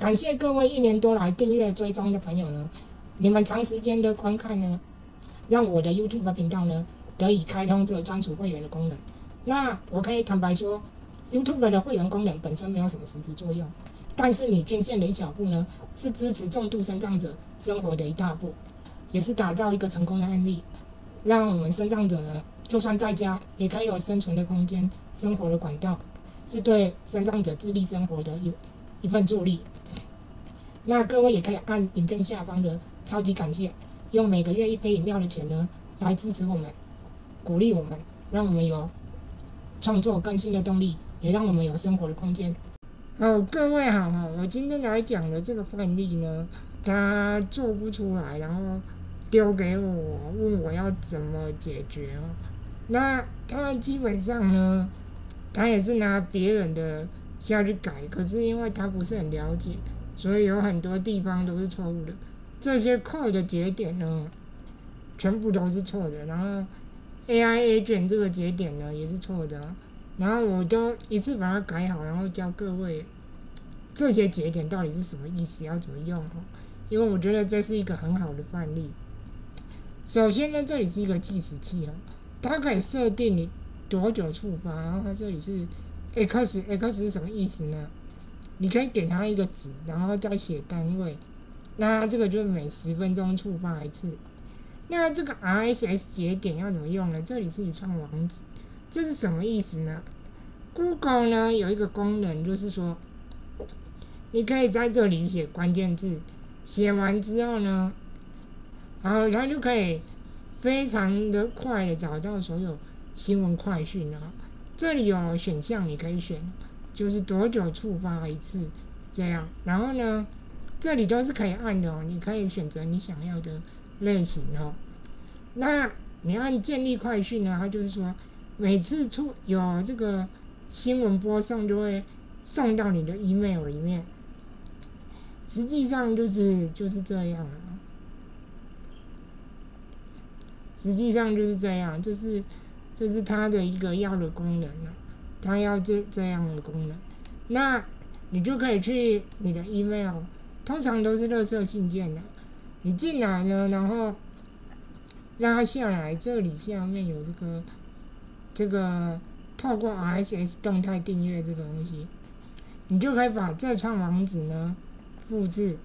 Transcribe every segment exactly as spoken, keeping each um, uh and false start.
感谢各位一年多来订阅追踪的朋友呢，你们长时间的观看呢，让我的 YouTube 频道呢得以开通这专属会员的功能。那我可以坦白说 ，YouTube 的会员功能本身没有什么实质作用，但是你捐献的一小步呢，是支持重度身障者生活的一大步，也是打造一个成功的案例，让我们身障者呢，就算在家也可以有生存的空间、生活的管道，是对身障者自立生活的一一份助力。那各位也可以按影片下方的超级感谢，用每个月一杯饮料的钱呢，来支持我们，鼓励我们，让我们有创作更新的动力，也让我们有生活的空间。好，各位好哈，我今天来讲的这个范例呢，他做不出来，然后丢给我，问我要怎么解决哦。那他基本上呢，他也是拿别人的下去改，可是因为他不是很了解，所以有很多地方都是错误的。这些 code 的节点呢，全部都是错的。然后 A I agent 这个节点呢，也是错的。然后我都一次把它改好，然后教各位这些节点到底是什么意思，要怎么用。因为我觉得这是一个很好的范例。首先呢，这里是一个计时器哦，它可以设定你多久触发，然后它这里是 X，X 是什么意思呢？你可以给它一个值，然后再写单位，那这个就每十分钟触发一次。那这个 R S S 节点要怎么用呢？这里是一串网址，这是什么意思呢 ？Google 呢有一个功能，就是说，你可以在这里写关键字，写完之后呢，然后它就可以非常的快的找到所有新闻快讯啊。这里有选项你可以选，就是多久触发一次这样。然后呢，这里都是可以按的哦，你可以选择你想要的类型哦。那你按建立快讯呢，它就是说每次出有这个新闻播送就会送到你的 email 里面。实际上就是就是这样啊，实际上就是这样，这是这是它的一个要的功能啊，它要这这样的功能。那你就可以去你的 email， 通常都是垃圾信件的，你进来呢，然后让它下来，这里下面有这个这个透过 R S S 动态订阅这个东西，你就可以把这串网址呢复制，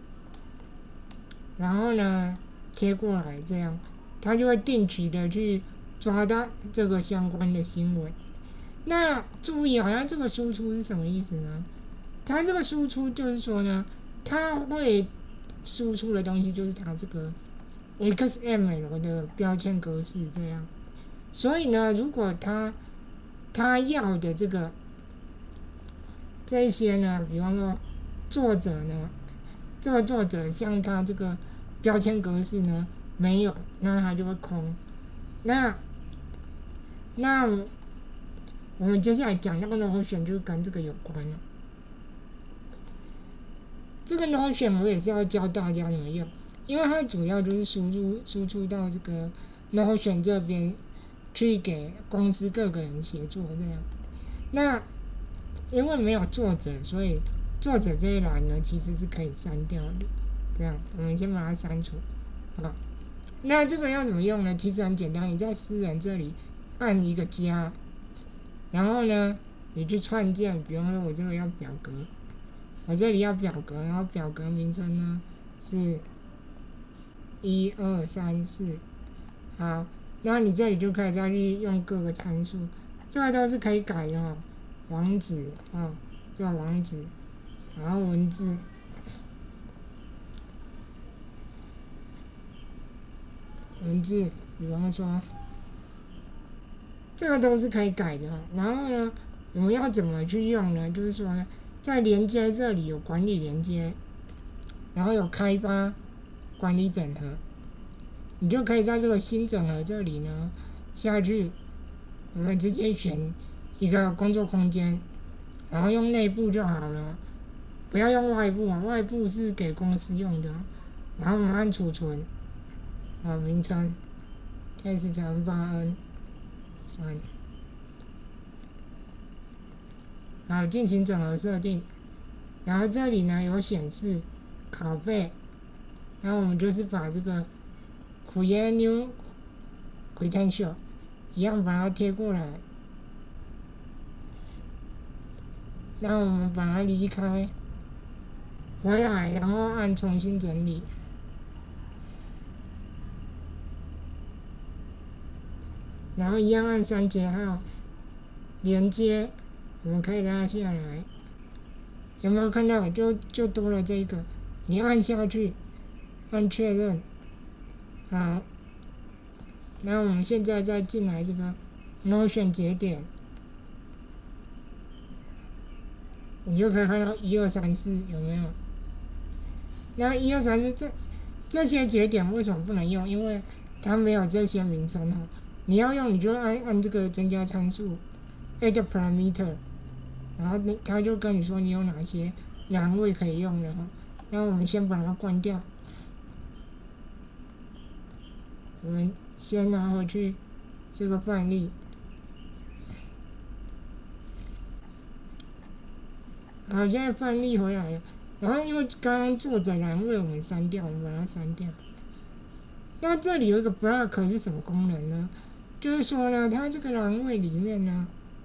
然后呢贴过来，这样它就会定期的去抓到这个相关的新闻。那注意，好像这个输出是什么意思呢？它这个输出就是说呢，它会输出的东西就是它这个 X M L 的标签格式这样。所以呢，如果它它要的这个这一些呢，比方说作者呢，这个作者像他这个标签格式呢没有，那它就会空。那那我们接下来讲那个 Notion 就跟这个有关了。这个 Notion 我也是要教大家怎么用，因为它主要就是输入输出到这个 Notion 这边去给公司各个人协作这样。那因为没有作者，所以作者这一栏呢其实是可以删掉的。这样，我们先把它删除。好，那这个要怎么用呢？其实很简单，你在私人这里按一个加，然后呢，你去串键，比方说我这个要表格，我这里要表格，然后表格名称呢是一二三四，好，那你这里就可以再去用各个参数，这个都是可以改的哦。网址啊，这个网址，然后文字，文字，比方说，这个都是可以改的。然后呢，我们要怎么去用呢？就是说呢，在连接这里有管理连接，然后有开发、管理整合，你就可以在这个新整合这里呢下去，我们直接选一个工作空间，然后用内部就好了，不要用外部啊，外部是给公司用的。然后我们按储存，啊，名称 S 乘八 N 三，好，进行整合设定， 然后这里呢有显示拷贝，然后我们就是把这个 create new credential 一样把它贴过来，然后我们把它离开，回来，然后按重新整理，然后一样按三节号连接，我们可以拉下来，有没有看到？就就多了这个，你按下去，按确认，好，那我们现在再进来这个 Notion 节点，你就可以看到一二三四有没有？那一二三四这这些节点为什么不能用？因为它没有这些名称哈。你要用，你就按按这个增加参数 ，add parameter， 然后你它就跟你说你有哪些栏位可以用的哈。那我们先把它关掉，我们先拿回去这个范例。好，现在范例回来了。然后因为刚刚作者栏位我们删掉，我们把它删掉。那这里有一个 block 是什么功能呢？就是说呢，它这个栏位里面呢，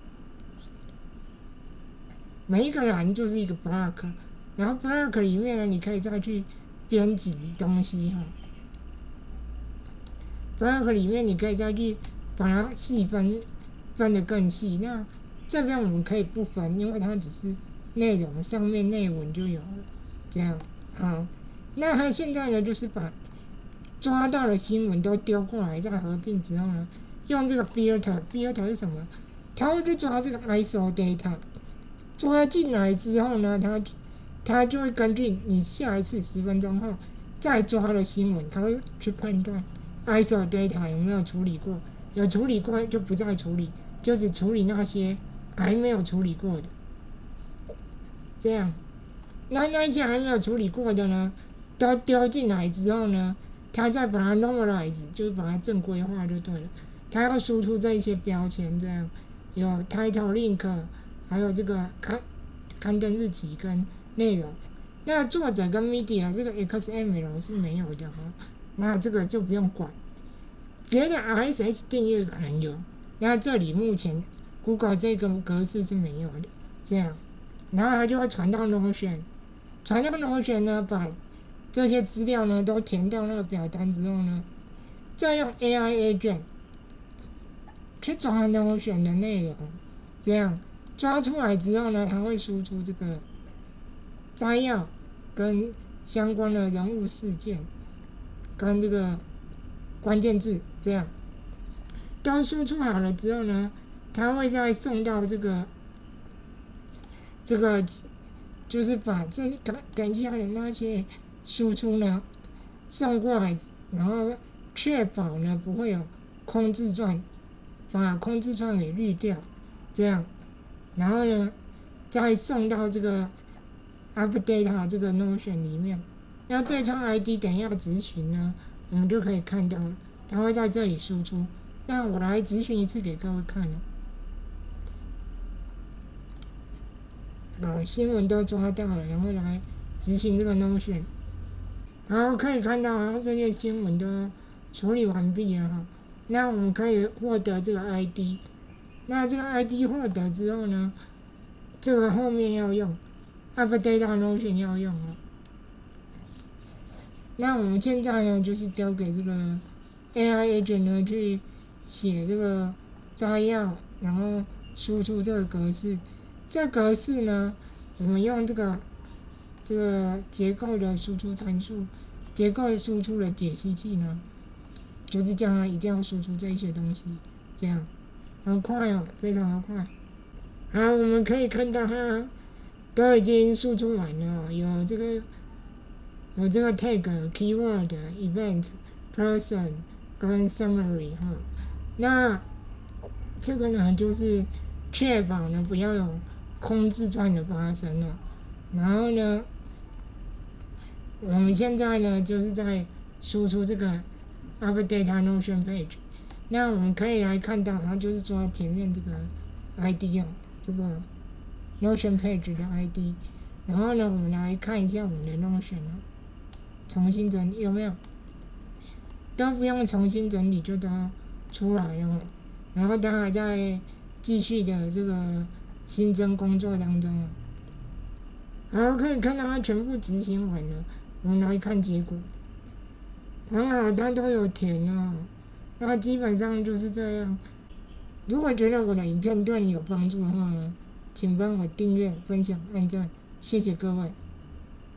每一个栏就是一个 block， 然后 block 里面呢，你可以再去编辑东西哈。block 里面你可以再去把它细分，分得更细。那这边我们可以不分，因为它只是内容，上面内文就有了，这样好。那它现在呢，就是把抓到的新闻都丢过来，再合并之后呢，用这个 filter，filter 是什么？它会去抓这个 I S O data， 抓进来之后呢，它它就会根据你下一次十分钟后再抓的新闻，它会去判断 I S O data 有没有处理过，有处理过就不再处理，就只处理那些还没有处理过的。这样，那那些还没有处理过的呢，都丢进来之后呢，它再把它 normalize， 就是把它正规化就对了。它要输出这一些标签，这样有 title link， 还有这个刊刊登日期跟内容。那作者跟 media 这个 X M L 是没有的哈，那这个就不用管。别的 R S S 订阅可能有，那这里目前 Google 这个格式是没有的，这样。然后它就会传到 Notion， 传到 Notion 呢，把这些资料呢都填到那个表单之后呢，再用 A I agent 去抓 Notion 的内容，这样抓出来之后呢，它会输出这个摘要跟相关的人物事件跟这个关键字，这样都输出好了之后呢，它会再送到这个。这个就是把这等等一下的那些输出呢送过来，然后确保呢不会有空字串，把空字串给滤掉，这样，然后呢再送到这个 update 这个 Notion 里面。那这串 I D 等一下执行呢，我们就可以看到了，它会在这里输出。那我来执行一次给各位看了。好，新闻都抓到了，然后来执行这个 Notion。好，可以看到啊，这些新闻都处理完毕了哈。那我们可以获得这个 I D， 那这个 I D 获得之后呢，这个后面要用 update Notion 要用哦。那我们现在呢，就是交给这个 A I agent 呢去写这个摘要，然后输出这个格式。这格式呢，我们用这个这个结构的输出参数，结构输出的解析器呢，就是将来一定要输出这些东西，这样很快哦，非常的快。好，我们可以看到它都已经输出完了，有这个有这个 tag、keyword、event、person 跟 summary 哈。那这个呢，就是确保呢不要有空字串的发生了。然后呢，我们现在呢就是在输出这个 update Notion page。那我们可以来看到，它就是说前面这个 I D 哦，这个 Notion page 的 I D。 然后呢，我们来看一下我们的 Notion 哦，重新整理有没有？都不用重新整理就都出来了，然后它还在继续的这个新增工作当中。好，可以看到它全部执行完了，我们来看结果。很好，它都有填哦，那基本上就是这样。如果觉得我的影片对你有帮助的话呢，请帮我订阅、分享、按赞，谢谢各位。